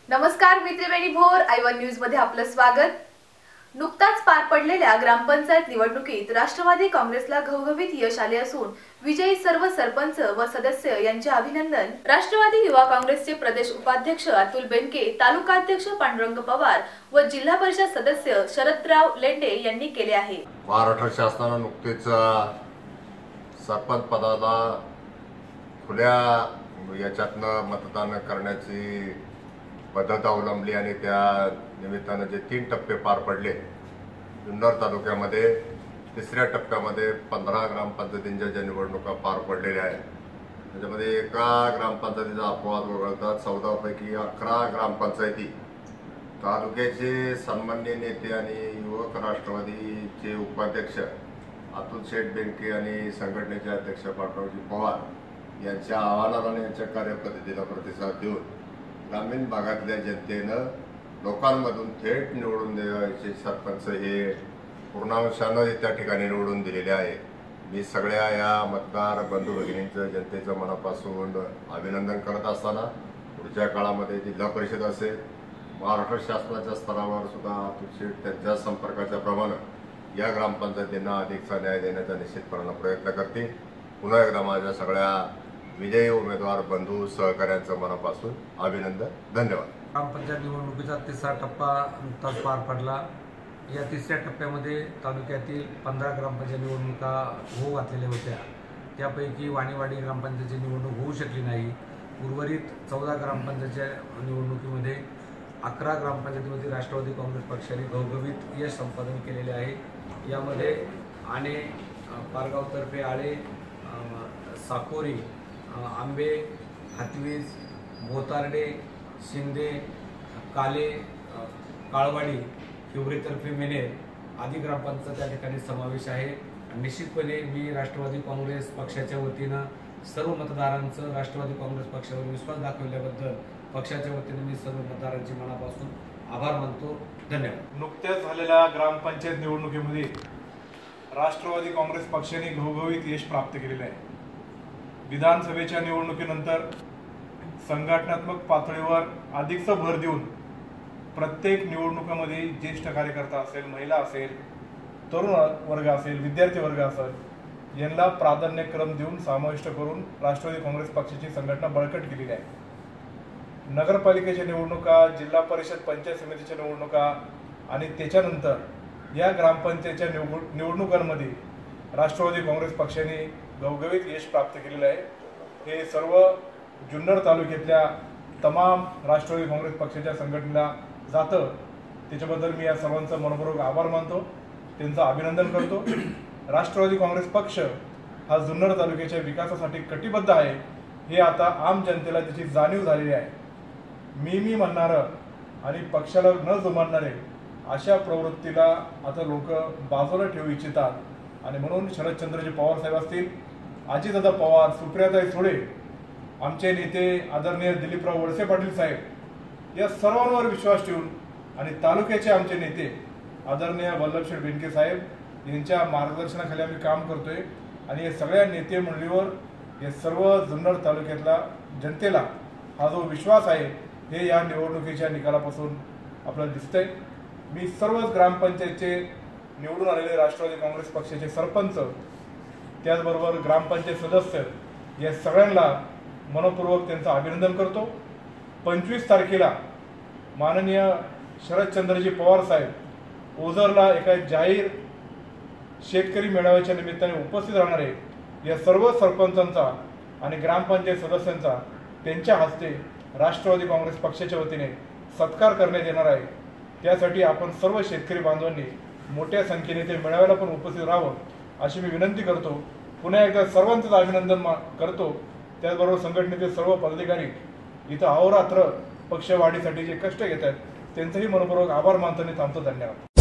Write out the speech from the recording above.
नमस्कार, मी त्रिवेणी भोर आय1 न्यूज मध्ये आपलं स्वागत। नुकताच पार पडलेल्या ग्रामपंचायत निवडणुकीत राष्ट्रवादी काँग्रेसला घवघवीत यश आले असून विजयी सर्व सरपंच व सदस्य यांचे अभिनंदन राष्ट्रवादी युवा काँग्रेसचे प्रदेश उपाध्यक्ष अतुल बेनके, तालुकाध्यक्ष पांडुरंग पवार व जिल्हा परिषद सदस्य शरदराव लेंडे यांनी केले आहे। महाराष्ट्र शासनाने नुकतेच सरपंच पदाला खुल्या याच्यातनं मतदान करण्याची पद्धत अवलंबली आणि त्या निमित्तानं जे 3 टप्पे पार पडले। जुन्नर तालुक्यामध्ये तिसऱ्या टप्प्यामध्ये 15 ग्रामपंचायतींच्या ज्या निवडणुका पार पडलेल्या आहेत, त्याच्यामध्ये एका ग्रामपंचायतीचा अपवाद वगळता 14 पैकी 11 ग्रामपंचायती तालुक्याचे सन्माननीय नेते आणि युवक राष्ट्रवादीचे उपाध्यक्ष अतुल शेठ बेनके आणि संघटनेचे अध्यक्ष पांडुरंग पवार यांच्या आवाहनाला आणि यांच्या कार्यपद्धतीला प्रतिसाद देऊन ग्रामीण भागातल्या जनतेनं लोकांमधून थेट निवडून द्यायचे सरपंच हे पूर्णांशानं त्या ठिकाणी निवडून दिलेले आहे। मी सगळ्या या मतदार बंधू भगिनींचं जनतेचं मनापासून अभिनंदन करत असताना पुढच्या काळामध्ये जिल्हा परिषद असेल, महाराष्ट्र शासनाच्या स्तरावर सुद्धा अतुल शेठ त्यांच्या संपर्काच्या प्रमाणे या ग्रामपंचायतींना अधिकचा न्याय देण्याचा निश्चितपणे प्रयत्न करतील। पुन्हा एकदा माझ्या सगळ्या विजयी उमेदवार बंधू सहकाऱ्यांचं मनापासून अभिनंदन, धन्यवाद। ग्रामपंचायत निवडणुकीचा तिसरा टप्पा नुकताच पार पडला। या तिसऱ्या टप्प्यामध्ये तालुक्यातील 15 ग्रामपंचायत निवडणुका होऊ घातलेल्या होत्या। त्यापैकी वाणीवाडी ग्रामपंचायतीची निवडणूक होऊ शकली नाही। उर्वरित 14 ग्रामपंचायतीच्या निवडणुकीमध्ये 11 ग्रामपंचायतीमध्ये राष्ट्रवादी काँग्रेस पक्षाने घवघवीत यश संपादन केलेले आहे। यामध्ये आणे, पारगावतर्फे आळे, साकोरी, आंबे, हातवीज, बोतार्डे, शिंदे, काले, काळवाडी, हिवरेतर्फे मेनेर आदी ग्रामपंचायत त्या ठिकाणी समावेश आहे। निश्चितपणे मी राष्ट्रवादी काँग्रेस पक्षाच्या वतीनं सर्व मतदारांचं राष्ट्रवादी काँग्रेस पक्षावर विश्वास दाखवल्याबद्दल पक्षाच्या वतीने मी सर्व मतदारांचे मनापासून आभार मानतो, धन्यवाद। नुकत्याच झालेल्या ग्रामपंचायत निवडणुकीमध्ये राष्ट्रवादी काँग्रेस पक्षाने घवघवीत यश प्राप्त केलेले आहे। विधानसभेच्या निवडणुकीनंतर संघटनात्मक पातळीवर अधिकचा भर देऊन प्रत्येक निवडणुकीमध्ये ज्येष्ठ कार्यकर्ता असेल, महिला असेल, तरुण वर्ग असेल, विद्यार्थी वर्ग असेल यांना प्राधान्यक्रम देऊन समाविष्ट करून राष्ट्रवादी काँग्रेस पक्षाची संघटना बळकट केलेली आहे। नगरपालिकेच्या निवडणुका, जिल्हा परिषद पंचायत समितीच्या निवडणुका आणि त्याच्यानंतर या ग्रामपंचायतच्या निवडणुकांमध्ये राष्ट्रवादी काँग्रेस पक्षाने घवघवीत यश प्राप्त केलेलं आहे। हे सर्व जुन्नर तालुक्यातल्या तमाम राष्ट्रवादी काँग्रेस पक्षाच्या संघटनेला जातं। त्याच्याबद्दल मी या सर्वांचा मनपूर्वक आभार मानतो, त्यांचं अभिनंदन करतो। राष्ट्रवादी काँग्रेस पक्ष हा जुन्नर तालुक्याच्या विकासासाठी कटिबद्ध आहे हे आता आम जनतेला त्याची जाणीव झालेली आहे। मी म्हणणारं आणि पक्षाला न जुमानणारे अशा प्रवृत्तीला आता लोक बाजूला ठेवू इच्छितात आणि म्हणून शरदचंद्रजी पवार साहेब असतील, अजितदादा पवार, सुप्रियाताई सुळे, आमचे नेते आदरणीय दिलीपराव वळसे पाटील साहेब या सर्वांवर विश्वास ठेवून आणि तालुक्याचे आमचे नेते आदरणीय वल्लभशेठ बेनके साहेब यांच्या मार्गदर्शनाखाली आम्ही काम करतोय आणि या सगळ्या नेते मंडळीवर या सर्व जुन्नर तालुक्यातल्या जनतेला हा जो विश्वास आहे हे या निवडणुकीच्या निकालापासून आपल्याला दिसतंय। मी सर्वच ग्रामपंचायतचे निवडून आलेले राष्ट्रवादी काँग्रेस पक्षाचे सरपंच, त्याचबरोबर ग्रामपंचायत सदस्य या सगळ्यांना मनपूर्वक त्यांचं अभिनंदन करतो। 25 तारखेला माननीय शरदचंद्रजी पवार साहेब ओझरला एका जाहीर शेतकरी मेळाव्याच्या निमित्ताने उपस्थित राहणार आहे। या सर्व सरपंचांचा आणि ग्रामपंचायत सदस्यांचा त्यांच्या हस्ते राष्ट्रवादी काँग्रेस पक्षाच्या वतीने सत्कार करण्यात येणार आहे। त्यासाठी आपण सर्व शेतकरी बांधवांनी मोठ्या संख्येने ते मेळाव्याला पण उपस्थित राहावं अशी मी विनंती करतो। पुन्हा एकदा सर्वांचं अभिनंदन करतो। त्याचबरोबर संघटनेचे सर्व पदाधिकारी इथं अहोरात्र पक्षवाढीसाठी जे कष्ट घेत आहेत त्यांचंही मनपूर्वक आभार मानतो आणि थांबतो, धन्यवाद।